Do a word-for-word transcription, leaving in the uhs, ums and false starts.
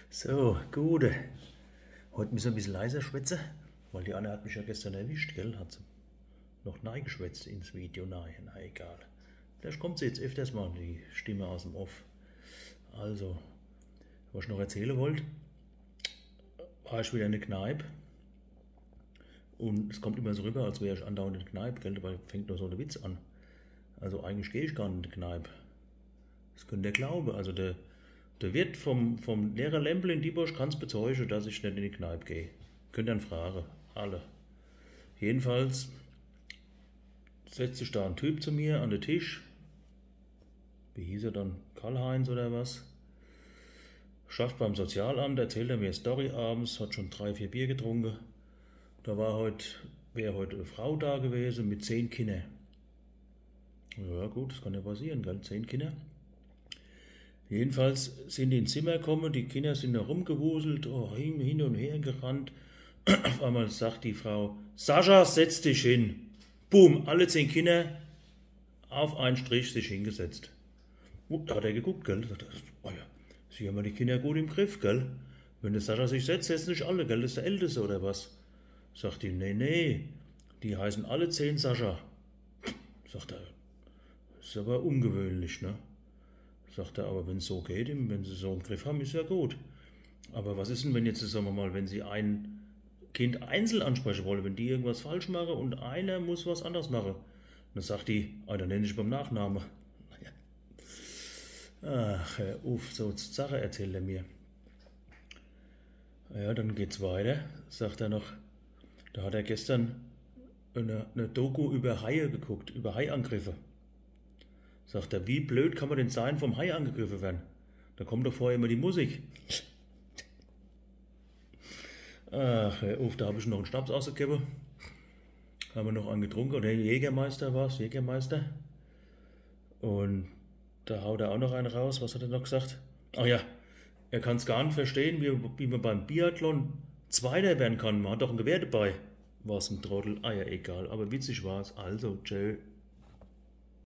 So, Gute. Heute müssen wir ein bisschen leiser schwätzen, weil die Anne hat mich ja gestern erwischt, gell? Hat sie noch nein geschwätzt ins Video, nein, na egal. Vielleicht kommt sie jetzt öfters mal, die Stimme aus dem Off. Also, was ich noch erzählen wollte, war ich wieder in der Kneipe und es kommt immer so rüber, als wäre ich andauernd in der Kneipe, gell? Dabei fängt nur so ein Witz an. Also eigentlich gehe ich gar nicht in die Kneipe. Das könnt ihr glauben. Also der, der Wirt vom, vom Lehrer Lempel in Diebosch kann es bezeugen, dass ich nicht in die Kneipe gehe. Könnt ihr dann fragen. Alle. Jedenfalls setzt sich da ein Typ zu mir an den Tisch. Wie hieß er dann? Karl-Heinz oder was? Schafft beim Sozialamt, erzählt er mir eine Story abends, hat schon drei, vier Bier getrunken. Da war heute, wäre heute eine Frau da gewesen mit zehn Kindern. Ja gut, das kann ja passieren, gell? Zehn Kinder. Jedenfalls sind die ins Zimmer gekommen, die Kinder sind da rumgewuselt, oh, hin, hin und her gerannt. Auf einmal sagt die Frau, Sascha, setz dich hin. Boom, alle zehn Kinder auf einen Strich sich hingesetzt. Da hat er geguckt, gell? Sagt er, oh ja, sie haben ja die Kinder gut im Griff, gell? Wenn der Sascha sich setzt, setzen nicht alle, gell? Das ist der Älteste oder was? Sagt die, nee, nee, die heißen alle zehn Sascha. Sagt er, das ist aber ungewöhnlich, ne? Sagt er, aber wenn es so geht, wenn sie so einen Griff haben, ist ja gut. Aber was ist denn, wenn jetzt, sagen wir mal, wenn sie ein Kind einzeln ansprechen wollen, wenn die irgendwas falsch machen und einer muss was anderes machen? Dann sagt die, ah, dann nenne ich beim Nachnamen. Ach, Herr Uff, so Sache erzählt er mir. Ja, dann geht's weiter, sagt er noch. Da hat er gestern eine, eine Doku über Haie geguckt, über Haiangriffe. Sagt er, wie blöd kann man denn sein, vom Hai angegriffen werden? Da kommt doch vorher immer die Musik. Ach, uff, da habe ich noch einen Schnaps ausgegeben. Haben wir noch einen getrunken. Oder Jägermeister war es, Jägermeister. Und da haut er auch noch einen raus. Was hat er noch gesagt? Ach ja, er kann es gar nicht verstehen, wie, wie man beim Biathlon Zweiter werden kann. Man hat doch ein Gewehr dabei. War es ein Trottel? Ah ja, egal. Aber witzig war es. Also, tschö.